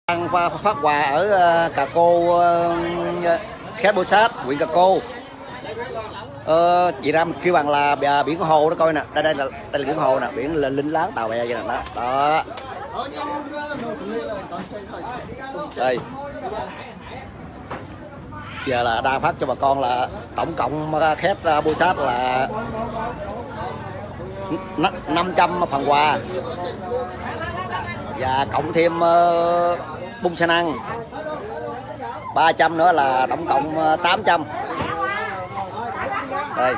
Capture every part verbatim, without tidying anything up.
Đang phát quà ở uh, Cà Cô, uh, Khét Bô Sát, huyện Cà Cô. Ờ, chị ra kêu bằng là biển hồ đó coi nè, đây đây là đây là biển hồ nè, biển là linh láng tàu bè vậy nè đó. Đó. Đây. Giờ là đang phát cho bà con là tổng cộng Khét Bô Sát là năm trăm phần quà. Và cộng thêm uh, bung xe năng ba trăm nữa là tổng cộng uh, tám trăm. Đây.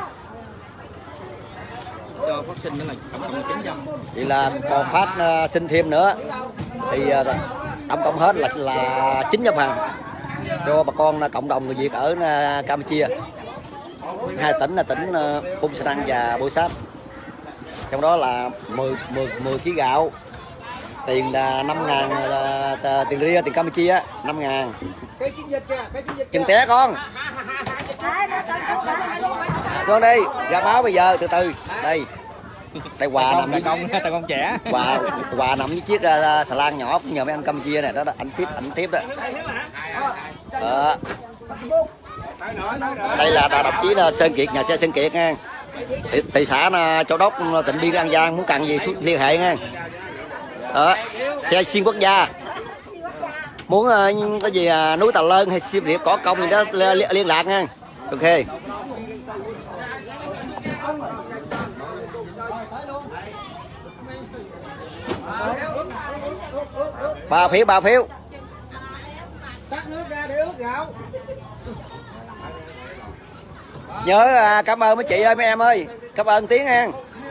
Cho phát sinh nữa là tổng cộng chín trăm. Vậy là còn phát uh, xin thêm nữa thì uh, tổng cộng hết là là chín trăm phần cho bà con uh, cộng đồng người Việt ở uh, Campuchia. Hai tỉnh là tỉnh uh, Bung Sa Năng và Bô Sát. Trong đó là mười, mười, mười ký gạo. Tiền là năm ngàn, là tiền ria, tiền Campuchia năm ngàn. Chừng té con. Xuống đi, ra máu bây giờ từ từ. Đây. Đây quà nằm với con tay con trẻ. Quà quà nằm với chiếc uh, xà lan nhỏ cũng nhờ mấy anh Campuchia này đó, đó. Anh tiếp anh tiếp đó. Đó. Đây là đồng chí Sơn Kiệt, nhà xe Sơn Kiệt nha. Thị, thị xã Châu Đốc, tỉnh Biên An Giang, muốn cần gì liên hệ nha. Đó, xe xuyên quốc gia. Muốn uh, cái gì uh, núi Tà Lơn hay Xiêm Riệp Cỏ Công gì đó liên, liên lạc nha. Ok. Ba phiếu, ba phiếu. Nhớ à, cảm ơn mấy chị ơi, mấy em ơi, cảm ơn tiếng nha.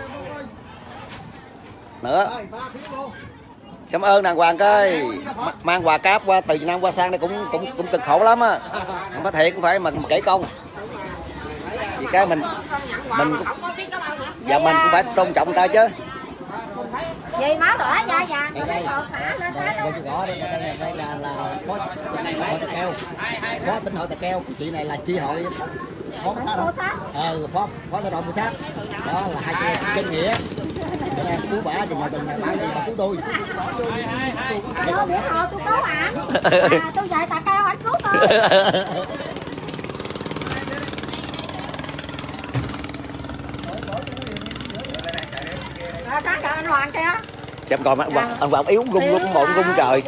Nữa. Cảm ơn đàng hoàng cái mang quà cáp qua từ Việt Nam qua sang đây cũng cũng cũng cực khổ lắm á. Không có thiệt cũng phải mình kể công. Vì cái mình mình và mình cũng phải tôn trọng người ta chứ. Gì máu đỏ dạ dạ. Đây đây. Đây gõ đây, đây, đây là là phó hội Tà Keo. Phó tỉnh hội Tà Keo, chị này là chi hội phó sát. Ờ phó phó tỉnh hội Bô Sát. Đó là hai chị kinh nghĩa. Cứu bả thì nhà tình nhà bán gì mà cứu tôi. Tôi biết rồi, tôi cứu ảnh. À, tôi về Tà Keo ảnh cứu tôi. À, sáng chào anh Hoàng kìa. Xem còn anh Hoàng, anh Hoàng yếu gung gung bộn gung trời.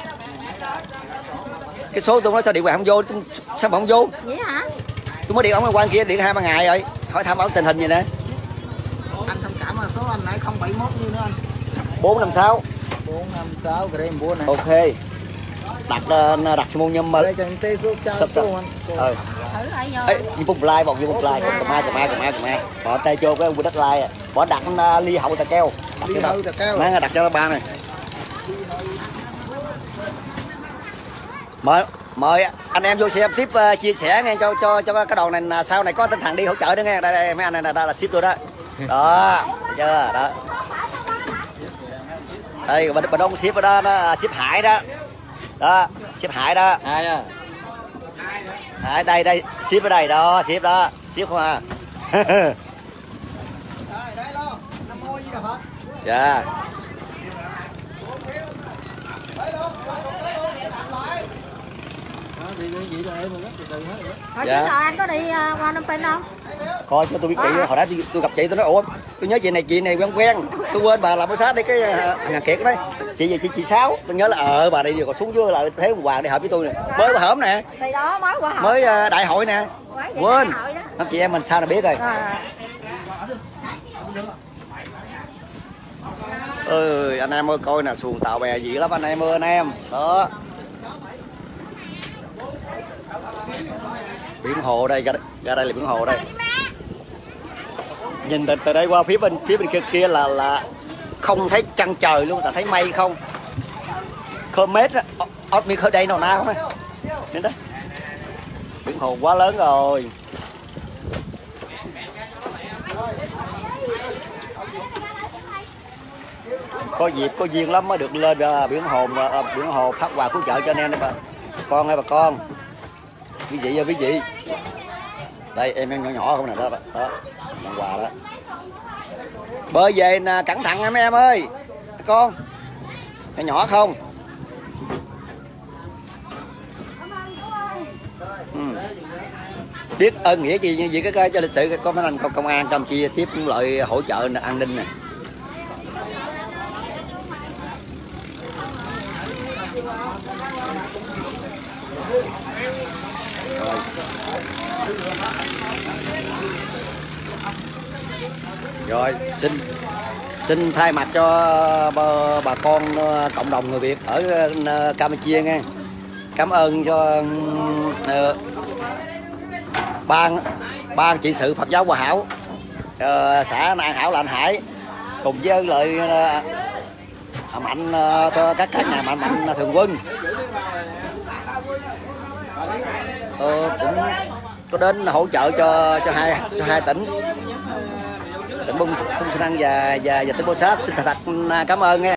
Cái số tôi nói sao điện thoại không vô, sao mà không vô? Vậy hả? Tôi mới điện ông quan kia điện hai ba ngày rồi, hỏi thăm ông tình hình gì nè. Anh thông cảm là số anh nãy không bảy mốt nhiêu nữa anh? bốn năm sáu. bốn năm sáu gram búa này. Ok. Đặt đặt môn nhâm mà. Đây cho anh tê số cho số anh. Ờ. Thử lại vô. Ê, như bung like bọc như bung like, cầm mai cầm mai cầm mai cầm mai. Bỏ tay vô cái đất like, bỏ đặt uh, ly hậu Tà Keo. Ly hậu Tà Keo. Mang đặt cho ba này. Mời mời anh em vô xem tiếp uh, chia sẻ nghe cho cho cho cái đoàn này sau này có tinh thần đi hỗ trợ nữa nghe. Đây đây mấy anh này là, là ship tôi đó. Đó, được chưa? Đó. Đây bên bên đông ship ở đó, nó ship Hải đó. Đó, ship Hải đó. Ai à? Hải đây đây, ship ở đây đó, ship đó, ship không à. Dạ. Hồi dạ. Trước anh có đi uh, qua Phnom Penh không? Coi cho tôi biết chị, hồi đó tôi, tôi gặp chị tôi nói ủa, tôi nhớ chị này chị này quen quen, tôi quên bà làm Bô Sát đi cái uh, Ngàn Kiệt đấy. Chị gì chị chị Sáu, tôi nhớ là ờ bà đi còn xuống dưới là thế Hoàng đi hợp với tôi nè. Mới hổm nè. Thì đó mới qua hội. Mới uh, đại hội nè. Quên. Nó chị em mình sao là biết rồi. Ơi anh em ơi coi nè, xuồng tàu bè dữ lắm anh em ơi anh em. Đó. Biển hồ đây, ra, ra đây là biển hồ đây. Nhìn từ, từ đây qua phía bên phía bên kia kia là là không thấy trăng trời luôn, ta thấy mây không. Khơ mét á, ớt miếng khơi đây nào nào không á. Đến đó. Biển hồ quá lớn rồi. Có dịp có duyên lắm mới được lên uh, biển hồ uh, biển hồ phát quà cứu trợ cho anh em đây bà con ơi bà con. Quý vị ơi quý vị. Đây em em nhỏ nhỏ không nè đó, đó. Nhận quà đó. Bơi về nè, cẩn thận nha mấy em ơi. Con. Nhỏ nhỏ không? biết ơn nghĩa gì gì cái cho lịch sử có mấy anh công an Campuchia tiếp lợi hỗ trợ an ninh này. Rồi xin xin thay mặt cho bà, bà con cộng đồng người Việt ở Campuchia nghe, cảm ơn cho uh, ban ban trị sự Phật giáo Hòa Hảo, uh, xã An Hảo là anh Hải cùng với lợi uh, mạnh uh, cho các các nhà mạnh mạnh thường quân uh, cũng có đến hỗ trợ cho cho hai cho hai tỉnh tỉnh Bung Bung Sa Năng và và và tỉnh Bô Sát. Xin thật thật cảm ơn nghe.